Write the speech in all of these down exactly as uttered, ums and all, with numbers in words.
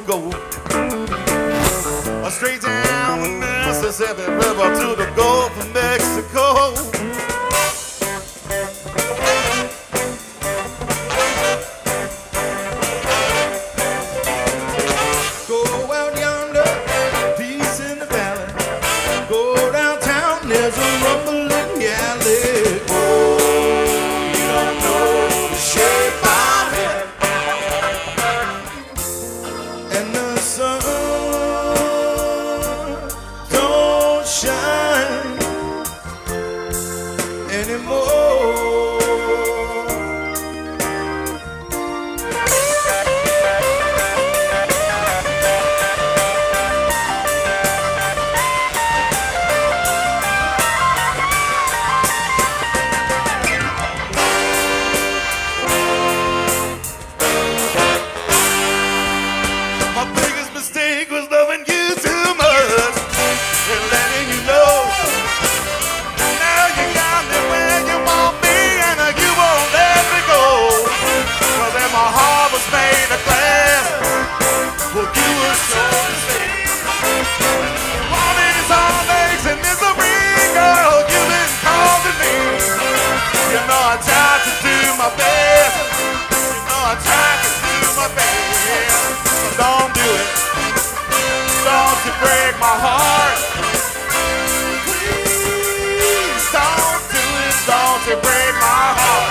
go. Straight down the Mississippi River to the Gulf of Mexico. Go out yonder, peace in the valley. Go downtown, there's a rumbling alley. Oh, you don't know the shape of it. And the sun shine anymore. My biggest mistake was loving you too much and letting you know. Now you got me where you want me and you won't let me go. Well then my heart was made of glass. Well you were sure to stay. Wanting is all legs and misery, girl, you've been causing me. You know I tried to do my best. You know I tried to do my best. So don't do it. Don't you break my heart. Please don't do it. Don't you break my heart.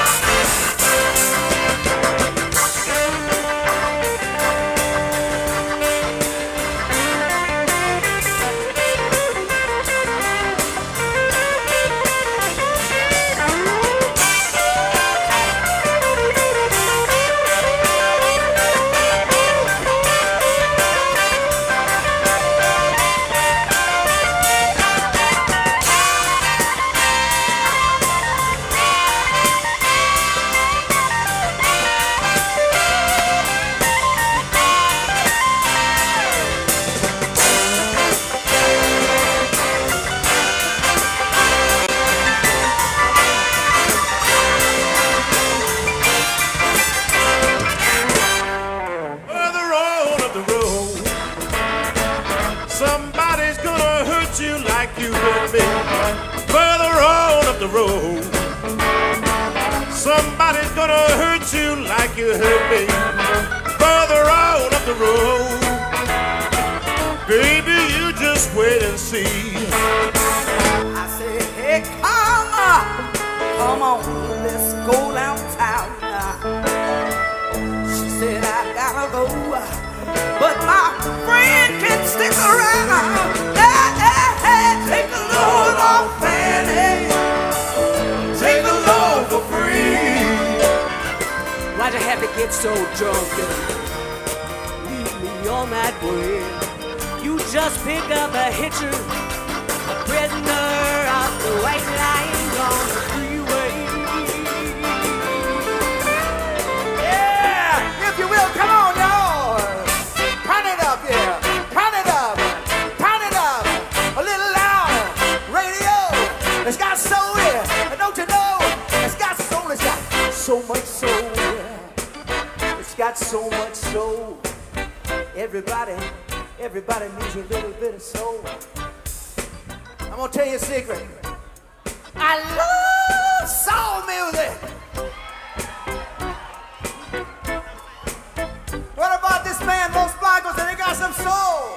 Somebody's gonna hurt you like you hurt me. Further on up the road. Somebody's gonna hurt you like you hurt me. Further on up the road. Baby, you just wait and see. I said, hey, come on, come on, let's go downtown now. She said, I gotta go, but my friend can stick around. Hey, hey, hey, take the load off Fanny. Take the load for free. Why'd you have to get so drunk and leave me on that way? You just picked up a hitcher, a prisoner of the white line on the freeway. Yeah, if you will, come on, y'all. Turn it up, yeah. Turn it up. Turn it up. A little louder. Radio. It's got soul, yeah. And don't you know? It's got soul. It's got so much soul, yeah. It's got so much soul. Everybody, everybody needs a little bit of soul. I'm gonna tell you a secret. I love soul music. What about this man, Los Blancos, and he got some soul?